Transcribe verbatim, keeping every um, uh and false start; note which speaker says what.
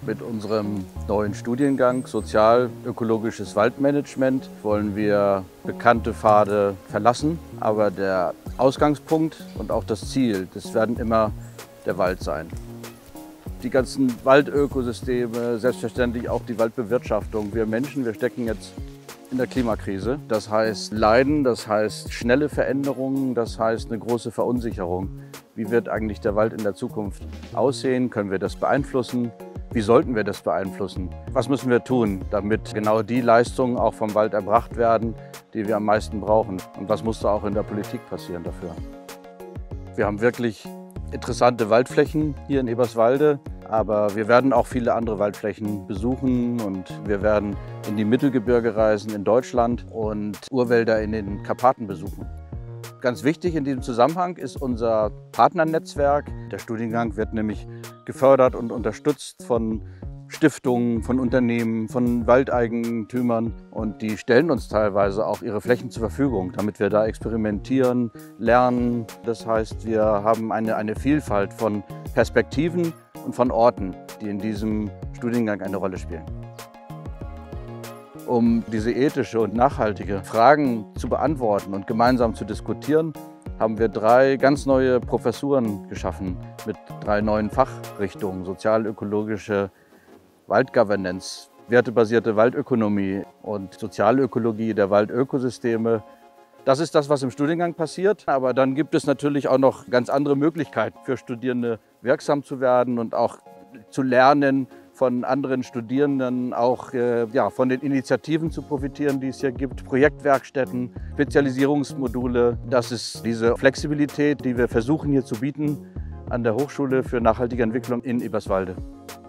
Speaker 1: Mit unserem neuen Studiengang Sozial-ökologisches Waldmanagement wollen wir bekannte Pfade verlassen, aber der Ausgangspunkt und auch das Ziel, das werden immer der Wald sein. Die ganzen Waldökosysteme, selbstverständlich auch die Waldbewirtschaftung. Wir Menschen, wir stecken jetzt in der Klimakrise. Das heißt Leiden, das heißt schnelle Veränderungen, das heißt eine große Verunsicherung. Wie wird eigentlich der Wald in der Zukunft aussehen? Können wir das beeinflussen? Wie sollten wir das beeinflussen? Was müssen wir tun, damit genau die Leistungen auch vom Wald erbracht werden, die wir am meisten brauchen? Und was muss da auch in der Politik passieren dafür? Wir haben wirklich interessante Waldflächen hier in Eberswalde, aber wir werden auch viele andere Waldflächen besuchen und wir werden in die Mittelgebirge reisen in Deutschland und Urwälder in den Karpaten besuchen. Ganz wichtig in diesem Zusammenhang ist unser Partnernetzwerk. Der Studiengang wird nämlich gefördert und unterstützt von Stiftungen, von Unternehmen, von Waldeigentümern und die stellen uns teilweise auch ihre Flächen zur Verfügung, damit wir da experimentieren, lernen. Das heißt, wir haben eine, eine Vielfalt von Perspektiven und von Orten, die in diesem Studiengang eine Rolle spielen. Um diese ethische und nachhaltige Fragen zu beantworten und gemeinsam zu diskutieren, haben wir drei ganz neue Professuren geschaffen mit drei neuen Fachrichtungen: sozial-ökologische Waldgovernance, wertebasierte Waldökonomie und Sozialökologie der Waldökosysteme. Das ist das, was im Studiengang passiert, aber dann gibt es natürlich auch noch ganz andere Möglichkeiten für Studierende wirksam zu werden und auch zu lernen, von anderen Studierenden auch äh, ja, von den Initiativen zu profitieren, die es hier gibt, Projektwerkstätten, Spezialisierungsmodule. Das ist diese Flexibilität, die wir versuchen hier zu bieten an der Hochschule für nachhaltige Entwicklung in Eberswalde.